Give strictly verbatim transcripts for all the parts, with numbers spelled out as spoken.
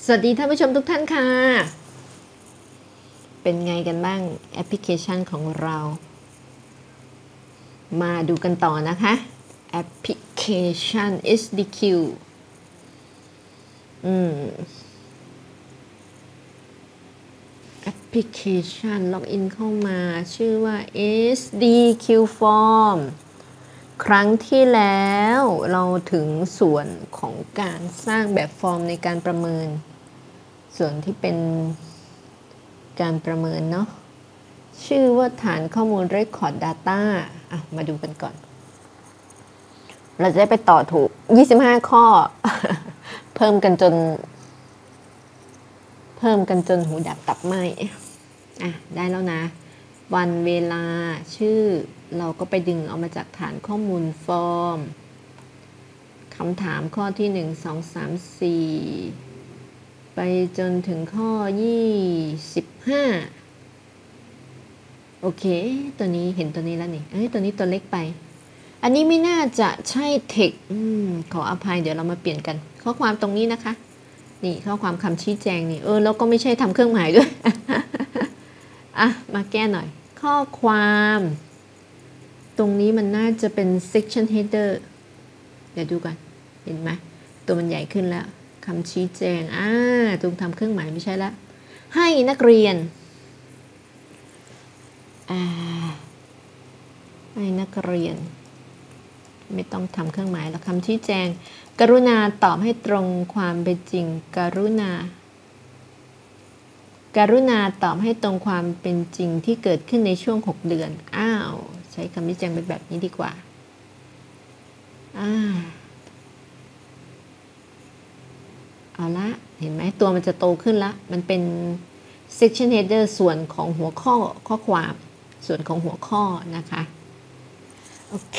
สวัสดีท่านผู้ชมทุกท่านค่ะเป็นไงกันบ้างแอปพลิเคชันของเรามาดูกันต่อนะคะแอปพลิเคชัน เอส ดี คิว อืมแอปพลิเคชันล็อกอินเข้ามาชื่อว่า เอส ดี คิว Form ครั้งที่แล้วเราถึงส่วนของการสร้างแบบฟอร์มในการประเมินส่วนที่เป็นการประเมินเนาะชื่อว่าฐานข้อมูล Record Data อ่ะมาดูกันก่อนเราจะได้ไปต่อถูกยี่สิบห้าข้อ เพิ่มกันจนเพิ่มกันจนหูดับตับไหมอ่ะได้แล้วนะวันเวลาชื่อเราก็ไปดึงเอามาจากฐานข้อมูลฟอร์มคำถามข้อที่หนึ่ง สอง สาม สี่ไปจนถึงข้อยี่สิบห้าโอเคตัวนี้เห็นตัวนี้แล้วนี่เอ้ยตัวนี้ตัวเล็กไปอันนี้ไม่น่าจะใช่เทคอืมขออภัยเดี๋ยวเรามาเปลี่ยนกันข้อความตรงนี้นะคะนี่ข้อความคำชี้แจงนี่เออแล้วก็ไม่ใช่ทำเครื่องหมายด้วย อ่ะมาแก้หน่อยข้อความตรงนี้มันน่าจะเป็น section header เดี๋ยวดูกันเห็นไหมตัวมันใหญ่ขึ้นแล้วคำชี้แจงอ่าตรงทำเครื่องหมายไม่ใช่แล้วให้นักเรียนอ่าให้นักเรียนไม่ต้องทำเครื่องหมายแล้วคำชี้แจงกรุณาตอบให้ตรงความเป็นจริงกรุณาการุณาตอบให้ตรงความเป็นจริงที่เกิดขึ้นในช่วงหกเดือนอ้าวใช้คำชี้แจงเป็นแบบนี้ดีกว่าอ่าเอาละเห็นไหมตัวมันจะโตขึ้นละมันเป็น section header ส่วนของหัวข้อข้อความส่วนของหัวข้อนะคะโอเค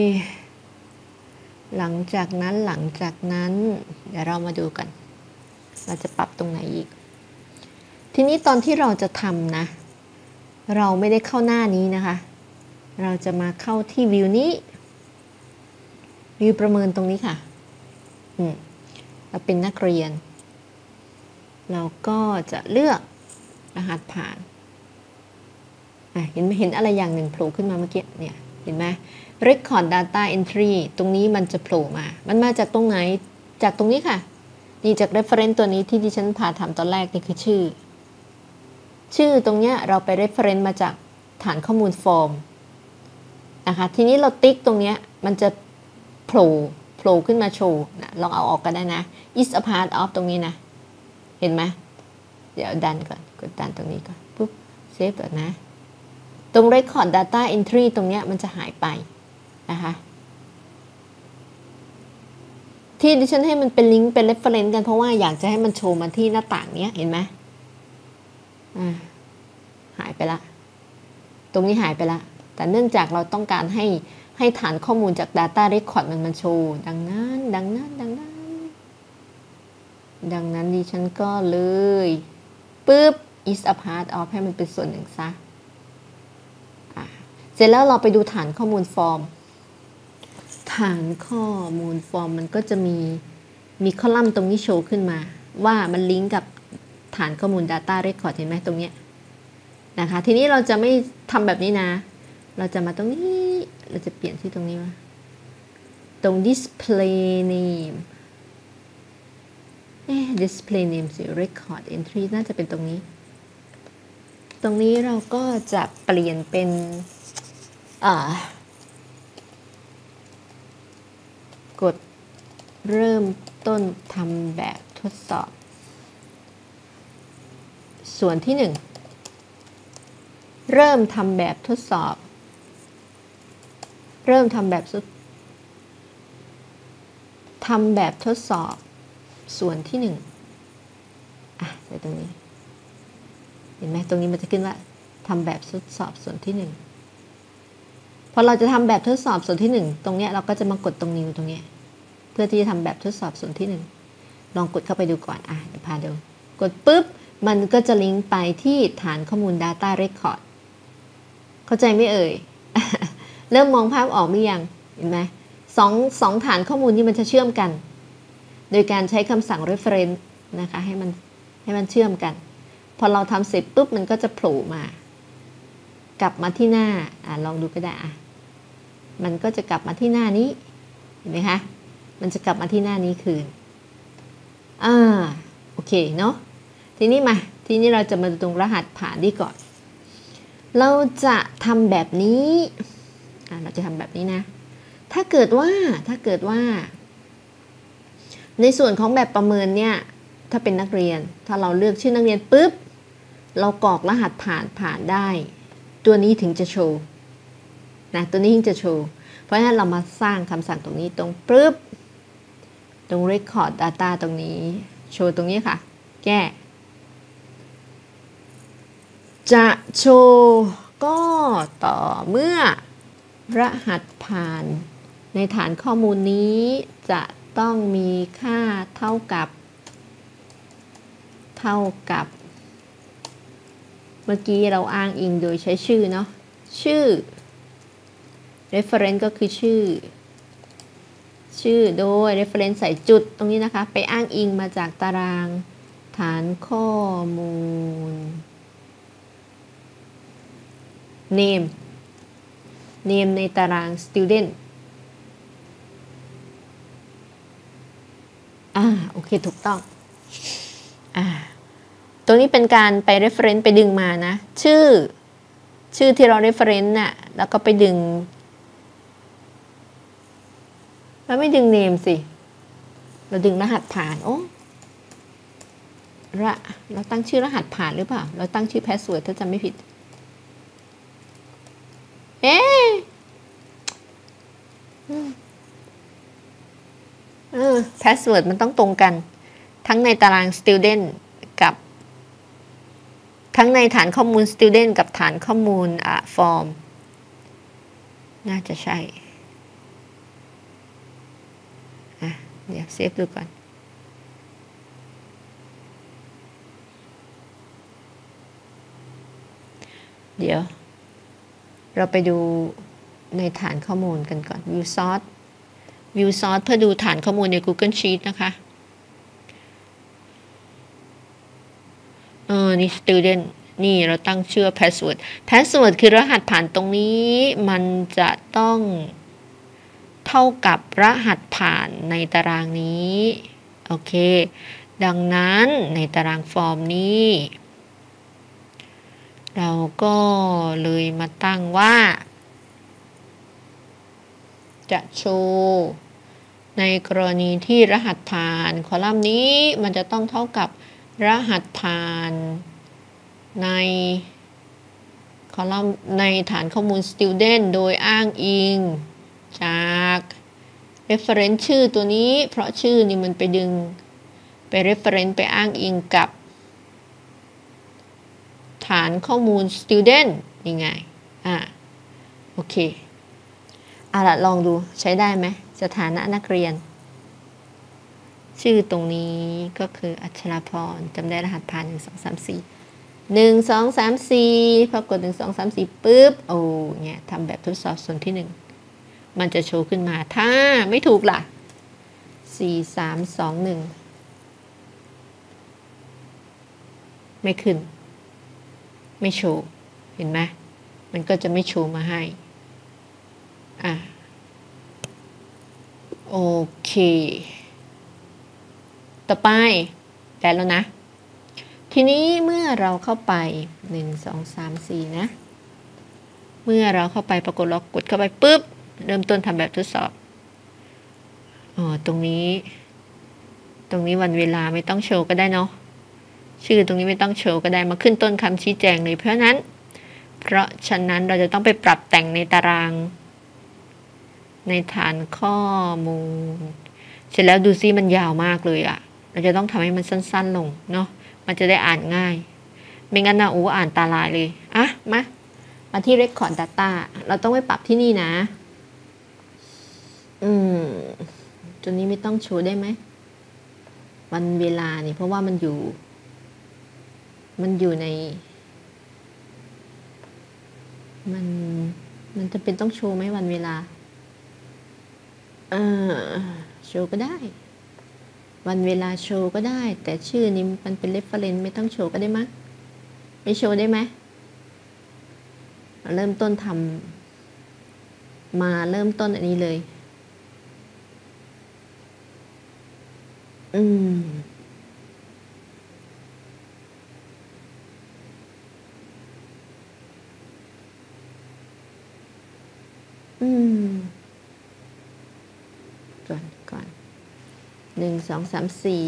หลังจากนั้นหลังจากนั้นเดี๋ยวเรามาดูกันเราจะปรับตรงไหนอีกทีนี้ตอนที่เราจะทำนะเราไม่ได้เข้าหน้านี้นะคะเราจะมาเข้าที่วิวนี้วิวประเมินตรงนี้ค่ะอืมเราเป็นนักเรียนเราก็จะเลือกรหัสผ่านอ่ะเห็นเห็นอะไรอย่างหนึ่งโผล่ขึ้นมาเมื่อกี้เนี่ยเห็นไหม Record Data Entry ตรงนี้มันจะโผล่มามันมาจากตรงไหนจากตรงนี้ค่ะนี่จาก reference ตัวนี้ที่ดิฉันพาทำตอนแรกนี่คือชื่อชื่อตรงเนี้ยเราไป reference มาจากฐานข้อมูลฟอร์มนะคะทีนี้เราติ๊กตรงเนี้ยมันจะโผล่โผล่ขึ้นมาโชว์นะลองเอาออกก็ได้นะ is a part of ตรงนี้นะเห็นไหมเดี๋ยวดันก่อนกดดันตรงนี้ก่อนปุ๊บเซฟก่อนนะตรง record data entry ตรงเนี้ยมันจะหายไปนะคะที่ดิฉันให้มันเป็นลิงก์เป็น reference กันเพราะว่าอยากจะให้มันโชว์มาที่หน้าต่างเนี้ยเห็นไหมอ่าหายไปละตรงนี้หายไปละแต่เนื่องจากเราต้องการให้ให้ฐานข้อมูลจาก Data Record มันมันโชว์ดังนั้นดังนั้นดังนั้นดังนั้นดิฉันก็เลยปึ๊บ is a part of ให้มันเป็นส่วนหนึ่งซะเสร็จแล้วเราไปดูฐานข้อมูลฟอร์มฐานข้อมูลฟอร์มมันก็จะมีมีคอลัมน์ตรงนี้โชว์ขึ้นมาว่ามันลิงก์กับฐานข้อมูล Data Record เห็นไหมตรงเนี้ยนะคะทีนี้เราจะไม่ทำแบบนี้นะเราจะมาตรงนี้เราจะเปลี่ยนที่ตรงนี้ว่าตรง display name เอ๊ะ display name สิ record entry น่าจะเป็นตรงนี้ตรงนี้เราก็จะเปลี่ยนเป็นอ่ากดเริ่มต้นทำแบบทดสอบส่วนที่หนึ่งเริ่มทำแบบทดสอบเริ่มทำแบบทำแบบทดสอบส่วนที่หนึ่งอ่ะใส่ตรงนี้เห็นไหมตรงนี้มันจะขึ้นว่าทำแบบทดสอบส่วนที่หนึ่งพอเราจะทำแบบทดสอบส่วนที่หนึ่งตรงนี้เราก็จะมากดตรงนิ้วตรงนี้เพื่อที่จะทำแบบทดสอบส่วนที่หนึ่งลองกดเข้าไปดูก่อนอ่ะเดี๋ยวพาดูกดปุ๊บมันก็จะลิงก์ไปที่ฐานข้อมูล Data Record เข้าใจไหมเอ่ย เริ่มมองภาพออกหรือยังเห็นไหมสองสองฐานข้อมูลนี้มันจะเชื่อมกันโดยการใช้คำสั่ง reference นะคะให้มันให้มันเชื่อมกันพอเราทำเสร็จปุ๊บมันก็จะโผล่มากลับมาที่หน้าอ่ะลองดูก็ได้อ่ะมันก็จะกลับมาที่หน้านี้เห็นไหมคะมันจะกลับมาที่หน้านี้คืนอ่าโอเคเนาะทีนี้มาทีนี้เราจะมาดูตรงรหัสผ่านดีก่อนเราจะทำแบบนี้อ่าเราจะทำแบบนี้นะถ้าเกิดว่าถ้าเกิดว่าในส่วนของแบบประเมินเนี่ยถ้าเป็นนักเรียนถ้าเราเลือกชื่อนักเรียนปุ๊บเรากรอกรหัสผ่านผ่านได้ตัวนี้ถึงจะโชว์นะตัวนี้ถึงจะโชว์เพราะฉะนั้นเรามาสร้างคำสั่งตรงนี้ตรงปุ๊บตรง record data ตรงนี้โชว์ตรงนี้ค่ะแก้จะโชว์ก็ต่อเมื่อรหัสผ่านในฐานข้อมูลนี้จะต้องมีค่าเท่ากับเท่ากับเมื่อกี้เราอ้างอิงโดยใช้ชื่อเนาะชื่อ reference ก็คือชื่อชื่อโดย reference ใส่จุดตรงนี้นะคะไปอ้างอิงมาจากตารางฐานข้อมูล name name ในตาราง student อ่าโอเคถูกต้องอ่าตรงนี้เป็นการไป reference ไปดึงมานะชื่อชื่อที่เรา reference น่ะแล้วก็ไปดึงเราไม่ดึง name สิเราดึงรหัสผ่านโอ้ระเราตั้งชื่อรหัสผ่านหรือเปล่าเราตั้งชื่อ password ถ้าจำไม่ผิดเอ๊ะเออ password มันต้องตรงกันทั้งในตาราง student กับทั้งในฐานข้อมูล student กับฐานข้อมูลอ่ะ form น่าจะใช่อ่ะเดี๋ยวเซฟดูก่อนเดี๋ยวเราไปดูในฐานข้อมูลกันก่อน view source view source เพื่อดูฐานข้อมูลใน Google Sheet นะคะเออนี่ student นี่เราตั้งชื่อ password password คือรหัสผ่านตรงนี้มันจะต้องเท่ากับรหัสผ่านในตารางนี้โอเคดังนั้นในตารางฟอร์มนี้เราก็เลยมาตั้งว่าจะโชว์ในกรณีที่รหัสผ่านคอลัมน์นี้มันจะต้องเท่ากับรหัสผ่านในคอลัมน์ในฐานข้อมูล student โดยอ้างอิงจาก reference ชื่อตัวนี้เพราะชื่อนี่มันไปดึงไป reference ไปอ้างอิงกับฐานข้อมูล student ยังไงอ่ะโอเคเอาล่ะลองดูใช้ได้ไหมสถานะนักเรียนชื่อตรงนี้ก็คืออัชราพรจำได้รหัสผ่านหนึ่งสองสามสี่หนึ่งสองสามสี่พอกดหนึ่งสองสามสี่ปุ๊บโอ้เนี่ยทำแบบทดสอบส่วนที่หนึ่งมันจะโชว์ขึ้นมาถ้าไม่ถูกล่ะสี่สามสองหนึ่งไม่ขึ้นไม่โชว์เห็นไหมมันก็จะไม่โชว์มาให้อ่ะโอเคต่อไปได้แล้วนะทีนี้เมื่อเราเข้าไปหนึ่ง สอง สาม สี่นะเมื่อเราเข้าไปปรากฏเรากดเข้าไปปุ๊บเริ่มต้นทำแบบทดสอบอ๋อตรงนี้ตรงนี้วันเวลาไม่ต้องโชว์ก็ได้เนาะชื่อตรงนี้ไม่ต้องโชว์ก็ได้มาขึ้นต้นคำชี้แจงเลยเพราะนั้นเพราะฉะนั้นเราจะต้องไปปรับแต่งในตารางในฐานข้อมูลเสร็จแล้วดูซิมันยาวมากเลยอะเราจะต้องทำให้มันสั้นๆลงเนาะมันจะได้อ่านง่ายไม่งั้นนะโอ้อ่านตาลายเลยอ่ะมามาที่ record data เราต้องไปปรับที่นี่นะอืมตัวนี้ไม่ต้องโชว์ได้ไหมวันเวลานี่เพราะว่ามันอยู่มันอยู่ในมันมันจะเป็นต้องโชว์ไหมวันเวลาเออโชว์ก็ได้ววันเวลาโชว์ก็ได้แต่ชื่อนี้มันเป็น reference ไม่ต้องโชว์ก็ได้มั้ยไม่โชว์ได้ไหมเริ่มต้นทำมาเริ่มต้นอันนี้เลยอืมอืมก่อนก่อนหนึ่งสองสามสี่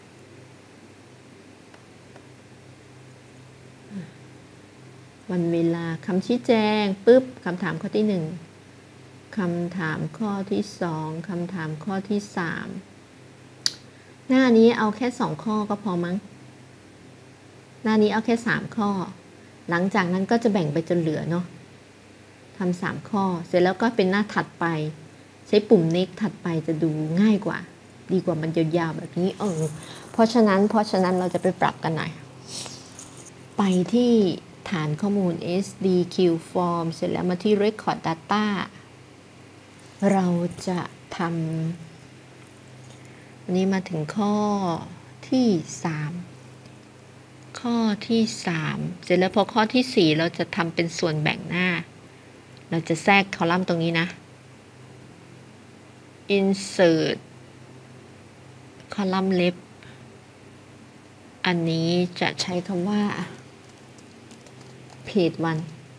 วันเวลาคำชี้แจงปุ๊บคำถามข้อที่หนึ่งคำถามข้อที่สองคำถามข้อที่สามหน้านี้เอาแค่สองข้อก็พอมั้งหน้านี้เอาแค่สามข้อหลังจากนั้นก็จะแบ่งไปจนเหลือเนาะทำสามข้อเสร็จแล้วก็เป็นหน้าถัดไปใช้ปุ่ม next ถัดไปจะดูง่ายกว่าดีกว่ามันยาวๆแบบนี้เออเพราะฉะนั้นเพราะฉะนั้นเราจะไปปรับกันหน่อยไปที่ฐานข้อมูล เอส ดี คิว Form เสร็จแล้วมาที่ Record Data เราจะทำวันนี้มาถึงข้อที่สามข้อที่สามเสร็จแล้วพอข้อที่สี่เราจะทำเป็นส่วนแบ่งหน้าเราจะแทรกคอลัมน์ตรงนี้นะ insert คอลัมน์ left อันนี้จะใช้คำว่า page วัน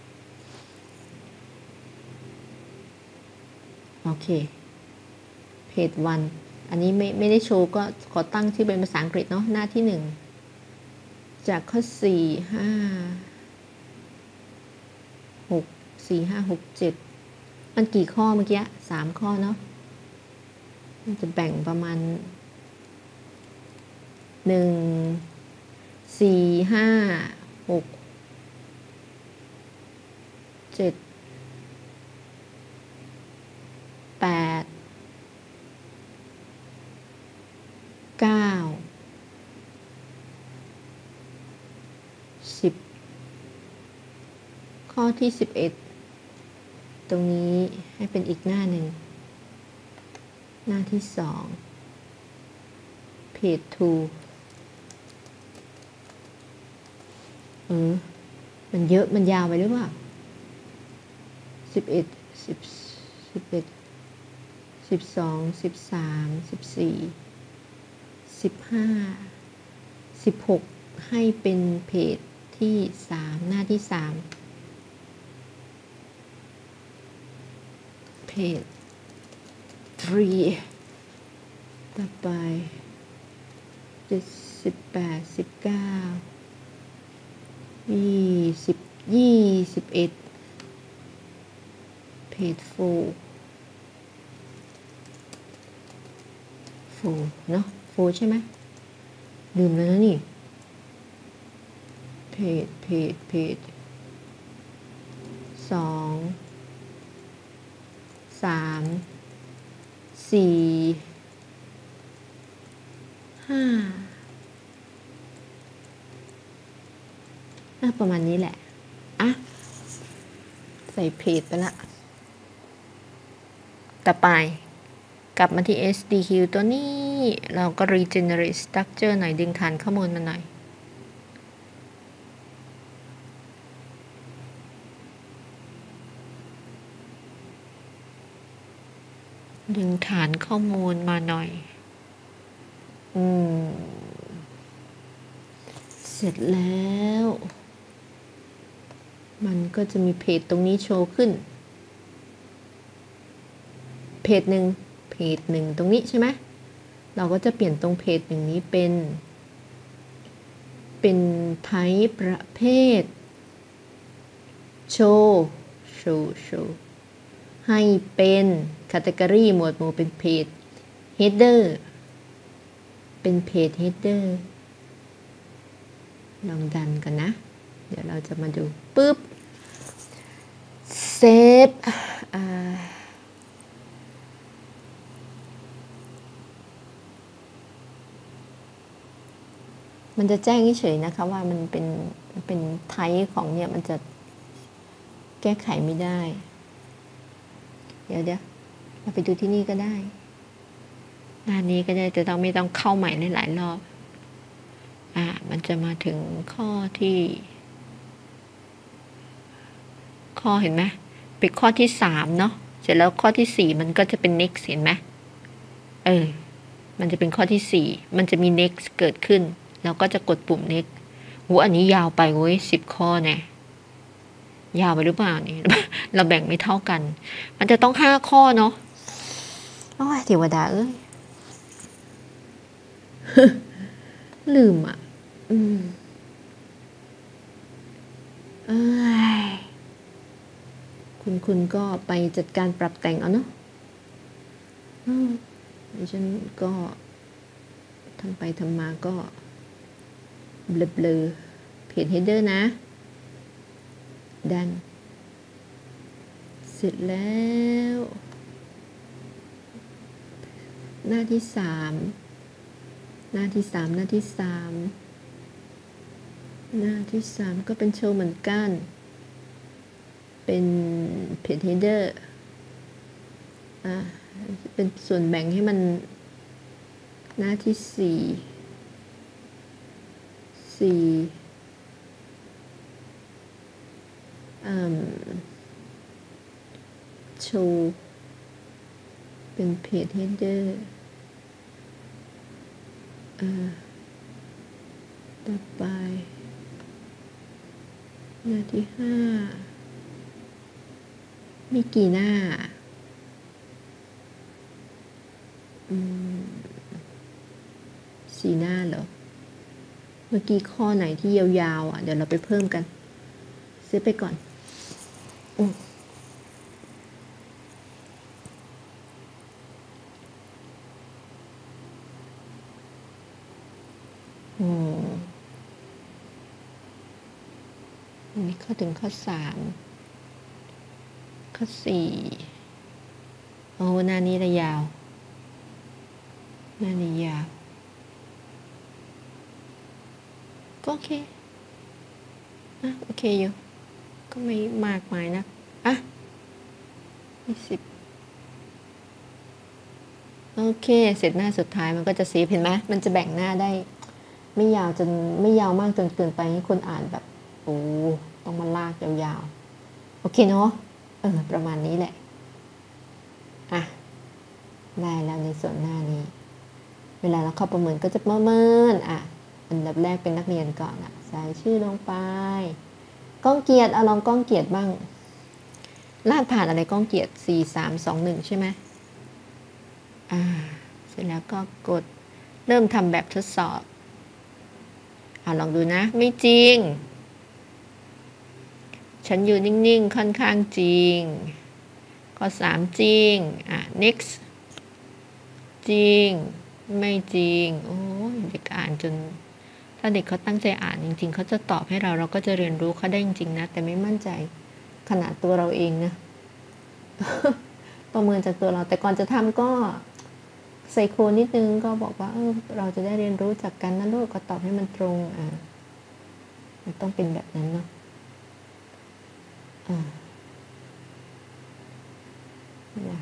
โอเค page วันอันนี้ไม่ไม่ได้โชว์ก็ขอตั้งชื่อเป็นภาษาอังกฤษเนาะหน้าที่หนึ่งจากข้อสี่ ห้า หก สี่ ห้า หก เจ็ดมันกี่ข้อเมื่อกี้สามข้อเนาะมันจะแบ่งประมาณหนึ่ง สี่ ห้า หก เจ็ด แปด เก้า สิบข้อที่สิบเอ็ดตรงนี้ให้เป็นอีกหน้าหนึ่งหน้าที่สอง page สองเออมันเยอะมันยาวไปหรือเปล่าสิบเอ็ด สิบ สิบเอ็ด สิบสอง สิบสาม สิบสี่ สิบห้า สิบหกให้เป็นเพจที่สามหน้าที่สามเพจสามต่อไปเจ็ดสิบแปด สิบเก้า ยี่สิบ ยี่สิบเอ็ดเพจโฟโฟเนาะโฟใช่ไหมลืมแล้วนะนี่เพจเพจเพจสองสามสี่ห้าประมาณนี้แหละอ่ะใส่เพจไปละต่อไปกลับมาที่ เอส ดี คิว ตัวนี้เราก็ regenerate structure หน่อยดึงฐานข้อมูลมาหน่อยดึงฐานข้อมูลมาหน่อยอืมเสร็จแล้วมันก็จะมีเพจตรงนี้โชว์ขึ้นเพจหนึ่งเพจหนึ่งตรงนี้ใช่ไหมเราก็จะเปลี่ยนตรงเพจหนึ่งนี้เป็นเป็นไทป์ประเภทโชว์โชว์โชว์ให้เป็น category หมวดหมู่เป็นเพจ header เป็นเพจ header ลองดันกันนะเดี๋ยวเราจะมาดูปุ๊บเซฟมันจะแจ้งเฉยๆนะคะว่ามันเป็นเป็นไทป์ของเนี่ยมันจะแก้ไขไม่ได้เดี๋ยวเดี๋ยวเราไปดูที่นี่ก็ได้หน้านี้ก็จะจะต้องไม่ต้องเข้าใหม่หลายๆรอบอ่ามันจะมาถึงข้อที่ข้อเห็นไหมเป็นข้อที่สามเนาะเสร็จแล้วข้อที่สี่มันก็จะเป็น next เห็นไหมเออมันจะเป็นข้อที่สี่มันจะมี next เกิดขึ้นเราก็จะกดปุ่ม next โหอันนี้ยาวไปเว้ยสิบข้อเนี่ยยาวไปหรือเปล่านี่ เราแบ่งไม่เท่ากันมันจะต้องห้าข้อเนาะโอ้ยเทวดาเอ้ย ลืมอ่ะอืมเอ้ยคุณคุณก็ไปจัดการปรับแต่งเอาเนาะดิฉันก็ทำไปทำมาก็เบลอๆเพจ header นะดันเสร็จแล้วหน้าที่สามหน้าที่สามหน้าที่สามหน้าที่สามก็เป็นโชว์เหมือนกันเป็นเพจ header อ่าเป็นส่วนแบ่งให้มันหน้าที่สี่สี่โชว์เป็นเพจ header อ่าต่อไปหน้าที่ห้ามีกี่หน้าอืมสี่หน้าเหรอเมื่อกี้ข้อไหนที่ยาวๆอ่ะเดี๋ยวเราไปเพิ่มกันเซฟไปก่อนอืมอืมอันนี้เข้าถึงข้อสามข้อสี่โอ้หน้านี้ระยาวหน้านี้ยาวก็โอเคอ่ะโอเคอยู่ก็ไม่มากมายนะอ่ะยี่สิบโอเคเสร็จหน้าสุดท้ายมันก็จะเซฟเห็นไหมมันจะแบ่งหน้าได้ไม่ยาวจนไม่ยาวมากจนเกินไปให้คนอ่านแบบโอ้ต้องมาลากยาวๆโอเคเนาะเออประมาณนี้แหละอ่ะได้แล้วในส่วนหน้านี้เวลาเราเข้าประเมินก็จะประเมินอ่ะอันดับแรกเป็นนักเรียนก่อนอ่ะใส่ชื่อลงไปก้องเกียรติเอาลองก้องเกียรติบ้างลาดผ่านอะไรก้องเกียรติสี่สามสองหนึ่งใช่ไหมอ่าเสร็จแล้วก็กดเริ่มทำแบบทดสอบอ่าลองดูนะไม่จริงฉันอยู่นิ่งๆค่อนข้างจริงข้อสามจริงอ่ะ next จริงไม่จริงโอ้ยเด็กอ่านจนถ้าเด็กเขาตั้งใจอ่านจริงๆเขาจะตอบให้เราเราก็จะเรียนรู้เขาได้จริงๆนะแต่ไม่มั่นใจขนาดตัวเราเองนะ ประเมินจากตัวเราแต่ก่อนจะทำก็ใส่โค้ดนิดนึงก็บอกว่าเออเราจะได้เรียนรู้จากกันนะลูกก็ตอบให้มันตรงอ่ะมันต้องเป็นแบบนั้นเนาะอ่านะ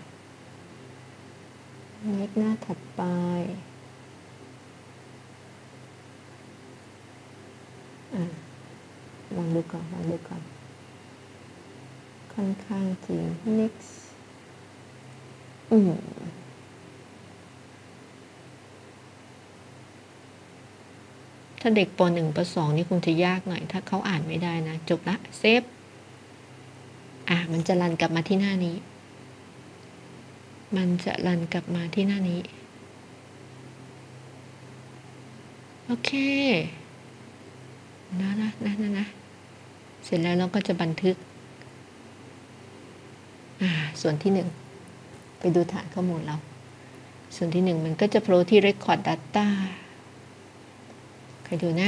เล็กหน้าถัดไปอ่ะลองดูก่อนลองดูก่อนค่อนข้างจริง next อืมถ้าเด็กปหนึ่งปสองนี่คงจะยากหน่อยถ้าเขาอ่านไม่ได้นะจบละเซฟอ่ะมันจะรันกลับมาที่หน้านี้มันจะรันกลับมาที่หน้านี้โอเคนะนะนะนะนะเสร็จแล้วเราก็จะบันทึกอ่าส่วนที่หนึ่งไปดูฐานข้อมูลเราส่วนที่หนึ่งมันก็จะโผล่ที่ record data ใครดูนะ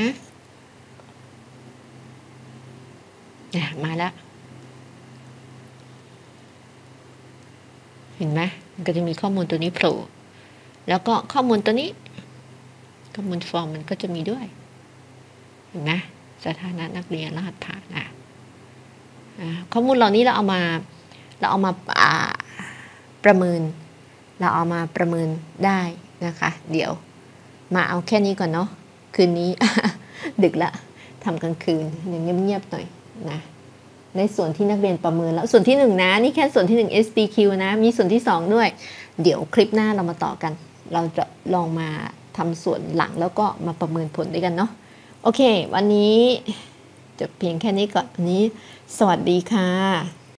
อ่ะมาแล้วเห็นไหมมันก็จะมีข้อมูลตัวนี้โผล่แล้วก็ข้อมูลตัวนี้ข้อมูลฟอร์มมันก็จะมีด้วยเห็นไหมสถานะนักเรียนรหัสผ่านอ่ะข้อมูลเหล่านี้เราเอามาเราเอามาประเมินเราเอามาประเมินได้นะคะ เดี๋ยวมาเอาแค่นี้ก่อนเนาะคืนนี้ ดึกละทำกลางคืนอย่างเงียบๆหน่อยนะในส่วนที่นักเรียนประเมินแล้วส่วนที่หนึ่งนะนี่แค่ส่วนที่หนึ่ง เอส ดี คิว นะมีส่วนที่สองด้วยเดี๋ยวคลิปหน้าเรามาต่อกันเราจะลองมาทำส่วนหลังแล้วก็มาประเมินผลด้วยกันเนาะโอเควันนี้จบเพียงแค่นี้ก่อนวันนี้สวัสดีค่ะ